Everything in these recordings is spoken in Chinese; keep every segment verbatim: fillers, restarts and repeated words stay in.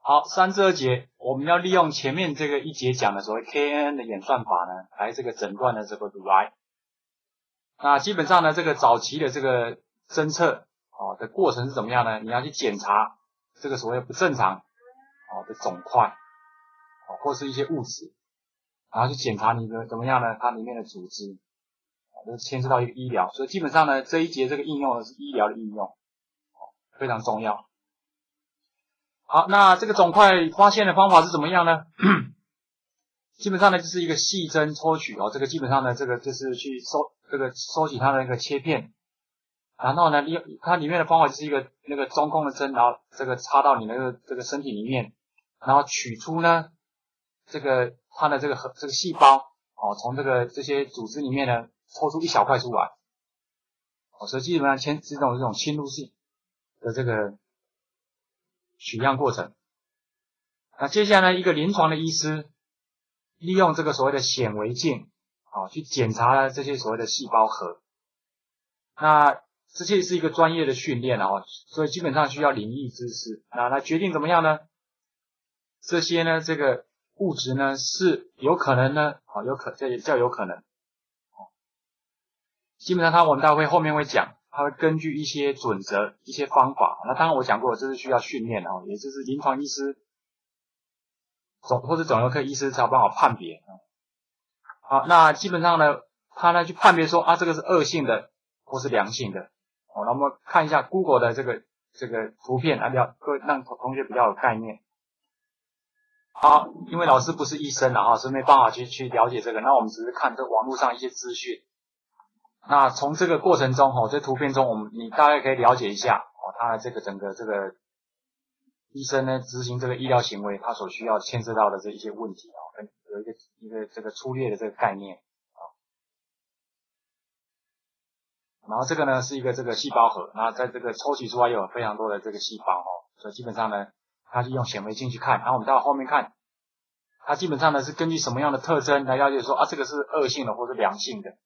好，三至二节我们要利用前面这个一节讲的所谓 K N N 的演算法呢，来这个诊断的这个乳癌。那基本上呢，这个早期的这个侦测哦的过程是怎么样呢？你要去检查这个所谓不正常哦的肿块哦，或是一些物质，然后去检查你的怎么样呢？它里面的组织，这牵涉到一个医疗，所以基本上呢，这一节这个应用呢是医疗的应用，哦，非常重要。好，那这个肿块发现的方法是怎么样呢？基本上呢就是一个细针抽取哦，这个基本上呢这个就是去收这个收取它的那个切片，然后呢利用它里面的方法就是一个那个中空的针，然后这个插到你那个这个身体里面，然后取出呢这个它的这个核这个细胞哦，从这个这些组织里面呢抽出一小块出来，哦，所以基本上先是这种这种侵入性的这个取样过程。那接下来一个临床的医师利用这个所谓的显微镜啊，去检查这些所谓的细胞核。那这些是一个专业的训练啊，所以基本上需要领域知识。那来决定怎么样呢？这些呢，这个物质呢是有可能呢，啊，有可这也叫有可能。基本上它我们待会后面会讲，它会根据一些准则、一些方法。那当然我讲过，这是需要训练啊，也就是临床医师总或者肿瘤科医师才有办法判别。好，那基本上呢，他呢去判别说啊，这个是恶性的或是良性的。哦，那我们看一下 Google 的这个这个图片，啊，让各位让同学比较有概念。好，因为老师不是医生啊，所以没办法去去了解这个。那我们只是看这网络上一些资讯。那从这个过程中，哦，这图片中，我们你大概可以了解一下，哦，他的这个整个这个医生呢执行这个医疗行为，他所需要牵涉到的这一些问题啊，跟有一个一个这个粗略的这个概念啊。然后这个呢是一个这个细胞核，那在这个抽取出来有非常多的这个细胞哦，所以基本上呢，它是用显微镜去看，然后我们到后面看，它基本上呢是根据什么样的特征来了解说啊这个是恶性的或者良性的。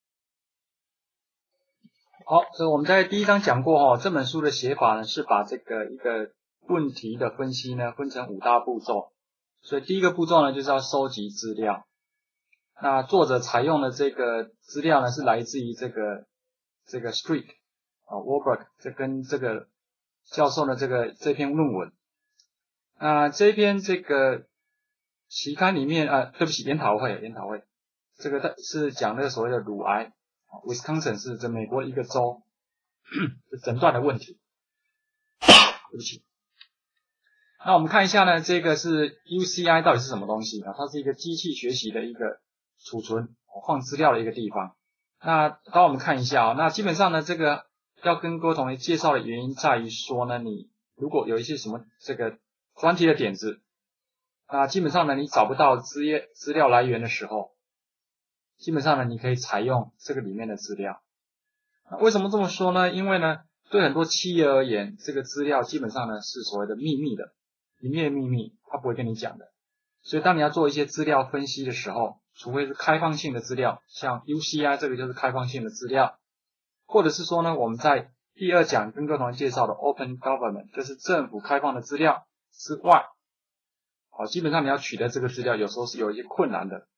好，所以我们在第一章讲过哦，这本书的写法呢是把这个一个问题的分析呢分成五大步骤。所以第一个步骤呢就是要收集资料。那作者采用的这个资料呢是来自于这个这个 Street 啊 Warburg 这跟这个教授的这个这篇论文。那这篇这个期刊里面啊，对不起，研讨会研讨会，这个是讲那个所谓的乳癌。Wisconsin 是这美国一个州的诊断的问题。对不起。那我们看一下呢，这个是 U C I 到底是什么东西啊？它是一个机器学习的一个储存放资料的一个地方。那当我们看一下啊，那基本上呢，这个要跟各位同学介绍的原因在于说呢，你如果有一些什么这个专题的点子，那基本上呢，你找不到资业资料来源的时候，基本上呢，你可以采用这个里面的资料。为什么这么说呢？因为呢，对很多企业而言，这个资料基本上呢是所谓的秘密的，营业秘密，他不会跟你讲的。所以当你要做一些资料分析的时候，除非是开放性的资料，像 U C I 这个就是开放性的资料，或者是说呢，我们在第二讲跟各位同学介绍的 Open Government， 就是政府开放的资料之外，好，基本上你要取得这个资料，有时候是有一些困难的。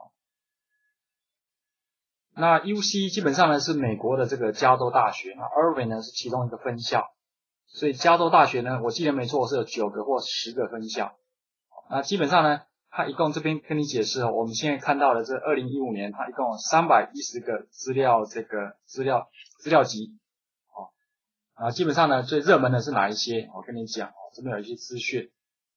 那 U C 基本上呢是美国的这个加州大学，那 Irvine 呢是其中一个分校，所以加州大学呢，我记得没错是有九个或十个分校。那基本上呢，它一共这边跟你解释哦，我们现在看到的这二零一五年，它一共有三百一十个资料这个资料资料集，哦，啊，基本上呢最热门的是哪一些？我跟你讲，这边有一些资讯。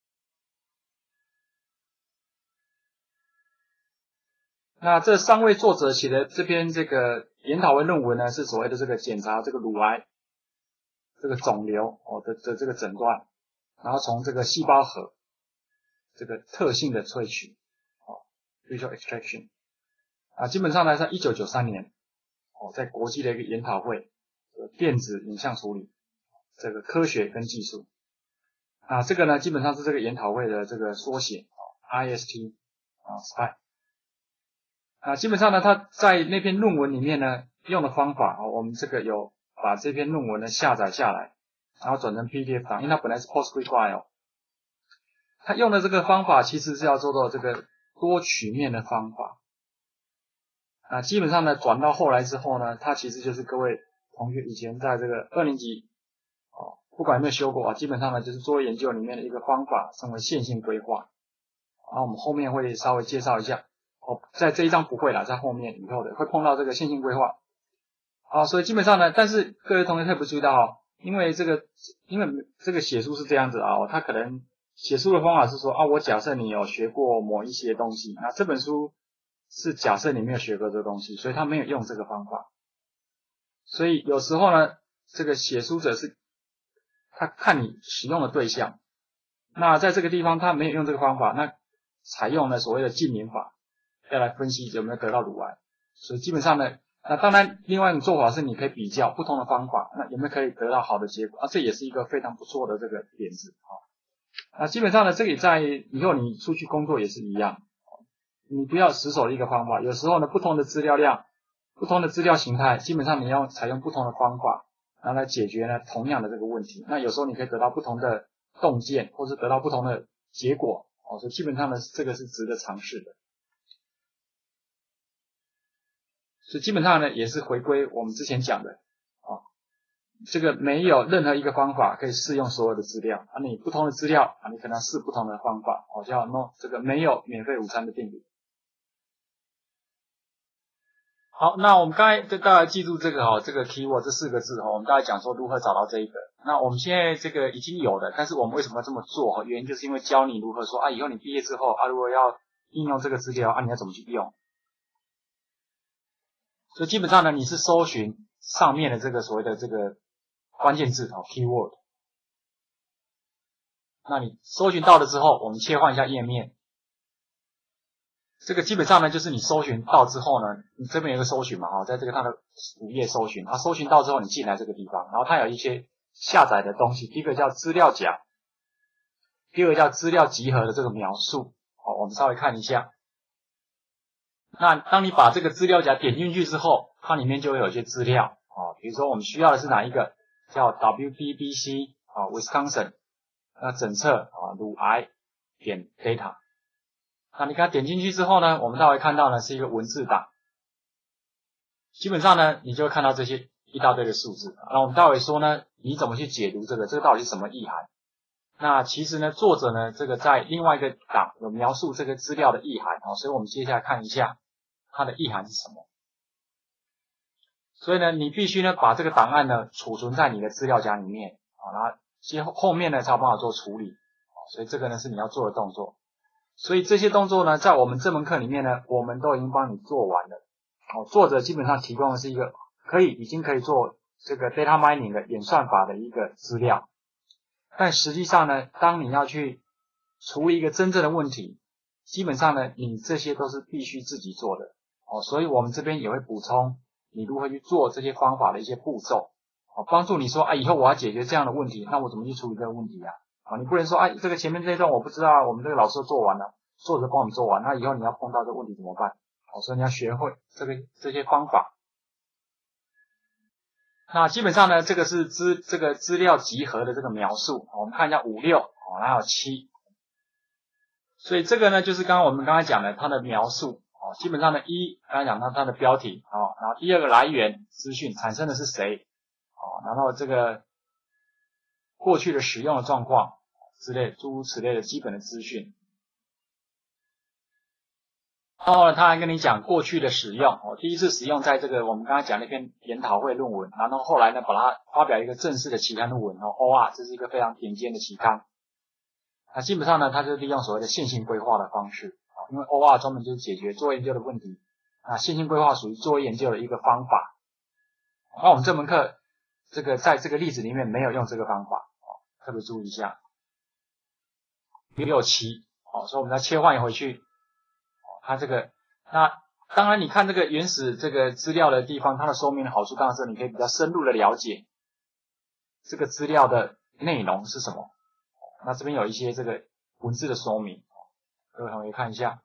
那这三位作者写的这篇这个研讨会论文呢，是所谓的这个检查这个乳癌这个肿瘤哦的的这个诊断，然后从这个细胞核这个特性的萃取哦 visual extraction 啊，基本上呢在一九九三年哦，在国际的一个研讨会，电子影像处理这个科学跟技术啊，这个呢基本上是这个研讨会的这个缩写哦 I S T 啊 S P I。啊，基本上呢，他在那篇论文里面呢用的方法，哦，我们这个有把这篇论文呢下载下来，然后转成 P D F 档，因为它本来是 Postgre file。 他用的这个方法其实是要做到这个多曲面的方法。啊，基本上呢，转到后来之后呢，它其实就是各位同学以前在这个二年级哦，不管有没有修过啊，基本上呢就是作为研究里面的一个方法，称为线性规划。然后我们后面会稍微介绍一下哦，在这一章不会啦，在后面以后的会碰到这个线性规划。好，所以基本上呢，但是各位同学特别注意到哦，因为这个因为这个写书是这样子啊，哦，他可能写书的方法是说啊，我假设你有学过某一些东西，那这本书是假设你没有学过这个东西，所以他没有用这个方法。所以有时候呢，这个写书者是他看你使用的对象，那在这个地方他没有用这个方法，那采用了所谓的近邻法，要来分析有没有得到乳癌。所以基本上呢，那当然另外一种做法是你可以比较不同的方法，那有没有可以得到好的结果啊？这也是一个非常不错的这个点子啊。那基本上呢，这个在以后你出去工作也是一样。你不要死守一个方法，有时候呢，不同的资料量、不同的资料形态，基本上你要采用不同的方法，然后来解决呢同样的这个问题。那有时候你可以得到不同的洞见，或是得到不同的结果，哦，所以基本上呢，这个是值得尝试的。所以基本上呢，也是回归我们之前讲的，啊，这个没有任何一个方法可以适用所有的资料，啊，你不同的资料啊，你可能要试不同的方法，哦，叫 no 这个没有免费午餐的定理。好，那我们刚才就大家记住这个哈，这个 keyword 这四个字哈，我们大概讲说如何找到这一个。那我们现在这个已经有了，但是我们为什么要这么做哈？原因就是因为教你如何说啊，以后你毕业之后啊，如果要应用这个资料啊，你要怎么去用？所以基本上呢，你是搜寻上面的这个所谓的这个关键字哈 keyword。那你搜寻到了之后，我们切换一下页面。这个基本上呢，就是你搜寻到之后呢，你这边有个搜寻嘛，哈，在这个它的主页搜寻，它搜寻到之后，你进来这个地方，然后它有一些下载的东西，第一个叫资料夹，第二个叫资料集合的这个描述，好，我们稍微看一下。那当你把这个资料夹点进去之后，它里面就会有一些资料，啊，比如说我们需要的是哪一个，叫 W B B C 啊 Wisconsin， 那诊测啊乳癌点 data。那你给它点进去之后呢，我们待会看到呢是一个文字档，基本上呢你就会看到这些一大堆的数字。那我们待会说呢，你怎么去解读这个，这个到底是什么意涵？那其实呢，作者呢这个在另外一个档有描述这个资料的意涵啊，所以我们接下来看一下它的意涵是什么。所以呢，你必须呢把这个档案呢储存在你的资料夹里面啊，然后接后面呢才有办法做处理，所以这个呢是你要做的动作。所以这些动作呢，在我们这门课里面呢，我们都已经帮你做完了。哦，作者基本上提供的是一个可以已经可以做这个 data mining 的演算法的一个资料，但实际上呢，当你要去处理一个真正的问题，基本上呢，你这些都是必须自己做的。哦，所以我们这边也会补充你如何去做这些方法的一些步骤，哦，帮助你说啊，以后我要解决这样的问题，那我怎么去处理这个问题啊？啊，你不能说啊，这个前面这一段我不知道，我们这个老师都做完了，作者帮我们做完，那以后你要碰到这个问题怎么办？好，所以你要学会这个这些方法。那基本上呢，这个是资这个资料集合的这个描述，我们看一下五六，哦，还有七，所以这个呢就是刚刚我们刚才讲的它的描述，哦，基本上呢一刚才讲到它的标题，哦，然后第二个来源资讯产生的是谁，哦，然后这个过去的使用的状况之类诸如此类的基本的资讯。然后呢，他还跟你讲过去的使用，哦，第一次使用在这个我们刚才讲那篇研讨会论文，然后后来呢，把它发表一个正式的期刊论文，哦 ，O R， 这是一个非常顶尖的期刊。那基本上呢，它就利用所谓的线性规划的方式，啊，因为 O R 专门就是解决作业研究的问题，啊，线性规划属于作业研究的一个方法。那我们这门课这个在这个例子里面没有用这个方法，哦，特别注意一下。六七，哦，所以我们再切换回去。它这个，那当然你看这个原始这个资料的地方，它的说明的好处当然是你可以比较深入的了解这个资料的内容是什么。那这边有一些这个文字的说明，各位同学看一下。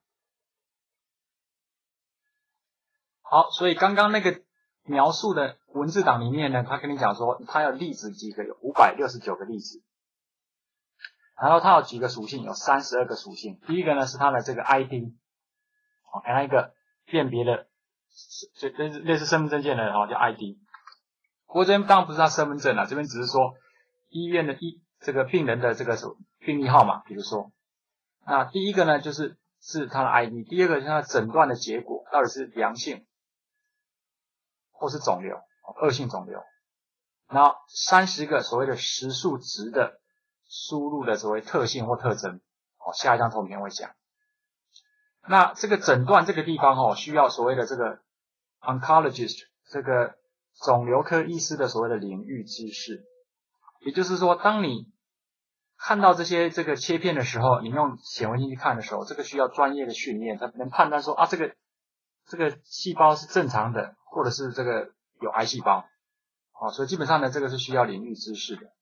好，所以刚刚那个描述的文字档里面呢，他跟你讲说，他有例子几个，有五百六十九个例子。 然后它有几个属性，有三十二个属性。第一个呢是它的这个 I D， 哦，那一个辨别的，就类似类似身份证件的哦，叫 I D。不过这边当然不是他身份证啦，这边只是说医院的医这个病人的这个病历号码，比如说，那第一个呢就是是他的 I D， 第二个是他的诊断的结果到底是良性或是肿瘤，恶性肿瘤。然后三十个所谓的实数值的输入的所谓特性或特征，哦，下一张投影片会讲。那这个诊断这个地方哦，需要所谓的这个 oncologist 这个肿瘤科医师的所谓的领域知识。也就是说，当你看到这些这个切片的时候，你用显微镜去看的时候，这个需要专业的训练，才能判断说啊，这个这个细胞是正常的，或者是这个有癌细胞。好，所以基本上呢，这个是需要领域知识的。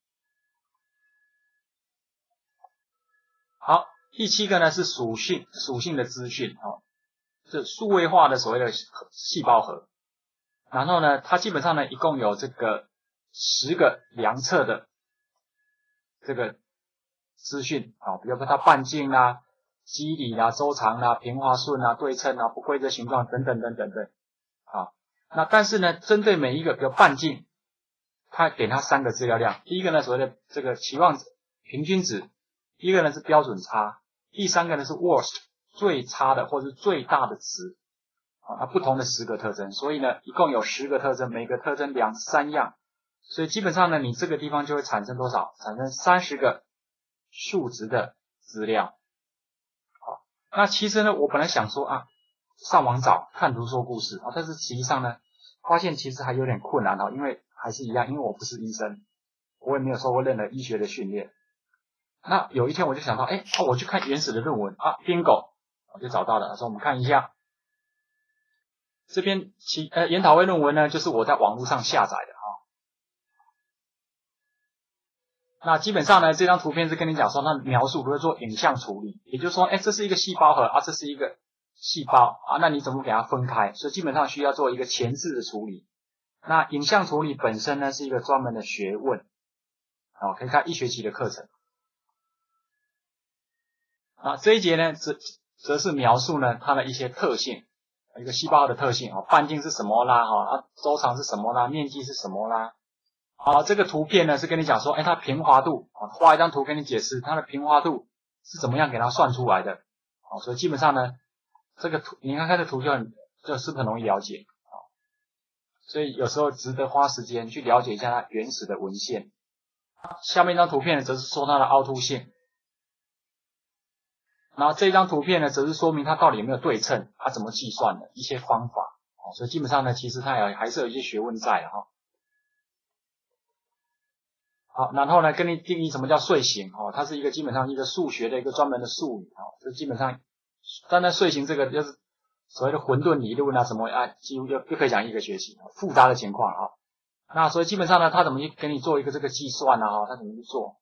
好，第七个呢是属性属性的资讯，哦，是数位化的所谓的细胞核。然后呢，它基本上呢一共有这个十个量测的这个资讯，啊，比如说它半径啦、肌理啦、周长啦、平滑顺啦、对称啦、不规则形状等等等等等，啊，那但是呢，针对每一个，比如半径，它给它三个资料量，第一个呢所谓的这个期望值、平均值，第一个呢是标准差，第三个呢是 worst 最差的或者是最大的值，啊，它不同的十个特征，所以呢一共有十个特征，每个特征量三样，所以基本上呢你这个地方就会产生多少？产生三十个数值的资料。好，那其实呢我本来想说啊，上网找看图说故事啊，但是实际上呢发现其实还有点困难啊，因为还是一样，因为我不是医生，我也没有受过任何医学的训练。那有一天我就想到，哎，哦，我去看原始的论文啊 ，bingo， 我就找到了。说我们看一下这篇其呃研讨会论文呢，就是我在网络上下载的啊。那基本上呢，这张图片是跟你讲说，它描述如何做影像处理，也就是说，哎，这是一个细胞核啊，这是一个细胞啊，那你怎么给它分开？所以基本上需要做一个前置的处理。那影像处理本身呢是一个专门的学问，啊，可以看一学期的课程。啊，这一节呢则则是描述呢它的一些特性，一个细胞的特性啊，半径是什么啦，哈，啊，周长是什么啦，面积是什么啦。好，这个图片呢是跟你讲说，哎，它平滑度啊，画一张图跟你解释它的平滑度是怎么样给它算出来的。好，所以基本上呢，这个图你看看这图就很就是很容易了解。所以有时候值得花时间去了解一下它原始的文献。下面一张图片呢，则是说它的凹凸性。然后这张图片呢，则是说明它到底有没有对称，它怎么计算的一些方法。所以基本上呢，其实它也还是有一些学问在的哈。好，然后呢，跟你定义什么叫睡形哦，它是一个基本上一个数学的一个专门的术语啊。这基本上，单单睡形这个就是所谓的混沌理论啊，什么啊，几乎就就可以讲一个学期，复杂的情况啊。那所以基本上呢，他怎么去给你做一个这个计算呢？哈，他怎么去做？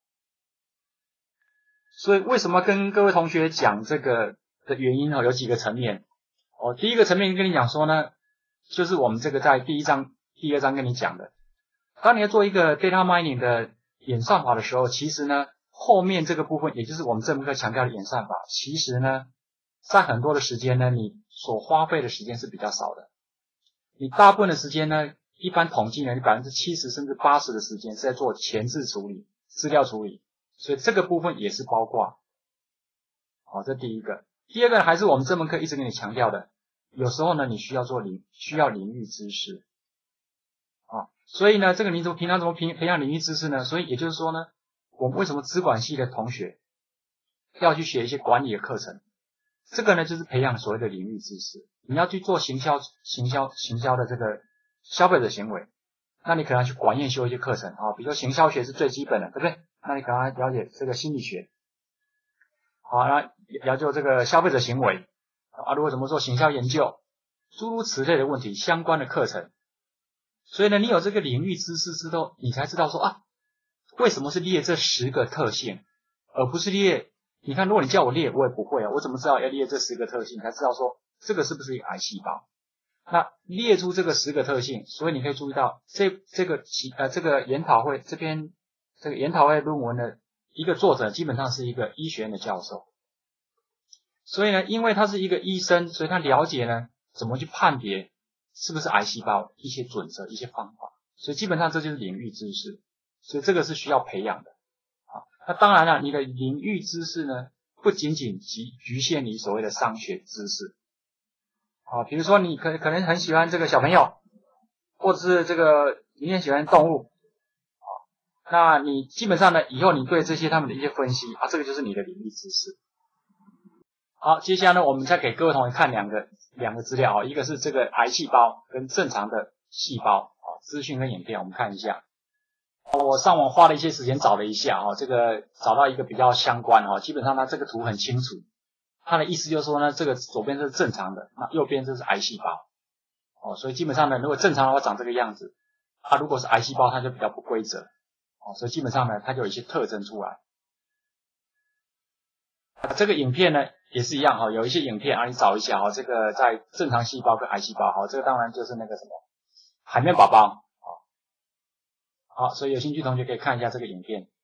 所以为什么跟各位同学讲这个的原因呢？有几个层面。哦，第一个层面跟你讲说呢，就是我们这个在第一章、第二章跟你讲的，当你要做一个 data mining 的演算法的时候，其实呢，后面这个部分，也就是我们这门课强调的演算法，其实呢，在很多的时间呢，你所花费的时间是比较少的。你大部分的时间呢，一般统计呢，你百分之七十甚至八十的时间是在做前置处理、资料处理，所以这个部分也是包括。好，这第一个。第二个还是我们这门课一直跟你强调的，有时候呢，你需要做领需要领域知识。啊，所以呢，这个你怎么平常怎么培培养领域知识呢？所以也就是说呢，我们为什么资管系的同学要去学一些管理的课程？这个呢，就是培养所谓的领域知识。你要去做行销、行销、行销的这个消费者行为，那你可能要去管院修一些课程啊，比如说行销学是最基本的，对不对？那你可能要了解这个心理学，好，那了解这个消费者行为啊，如果怎么做行销研究，诸如此类的问题相关的课程。所以呢，你有这个领域知识之后，你才知道说啊，为什么是列这十个特性，而不是列。你看，如果你叫我列，我也不会啊，我怎么知道要列这十个特性？才知道说这个是不是一个癌细胞？那列出这个十个特性，所以你可以注意到这这个其呃这个研讨会这篇这个研讨会论文的一个作者基本上是一个医学院的教授，所以呢，因为他是一个医生，所以他了解呢怎么去判别是不是癌细胞一些准则、一些方法，所以基本上这就是领域知识，所以这个是需要培养的啊。那当然了，你的领域知识呢，不仅仅局局限于所谓的商学知识啊，比如说你可可能很喜欢这个小朋友，或者是这个你很喜欢动物。那你基本上呢，以后你对这些他们的一些分析啊，这个就是你的领域知识。好，接下来呢，我们再给各位同学看两个两个资料啊，一个是这个癌细胞跟正常的细胞啊，资讯跟影片，我们看一下。我上网花了一些时间找了一下啊，这个找到一个比较相关啊，基本上呢这个图很清楚，它的意思就是说呢，这个左边是正常的，那右边这是癌细胞哦，所以基本上呢，如果正常的话长这个样子，啊，如果是癌细胞，它就比较不规则。哦，所以基本上呢，它就有一些特征出来。这个影片呢也是一样哈，有一些影片啊，你找一下哈，这个在正常细胞跟癌细胞哈，这个当然就是那个什么海绵宝宝啊。好，所以有兴趣同学可以看一下这个影片。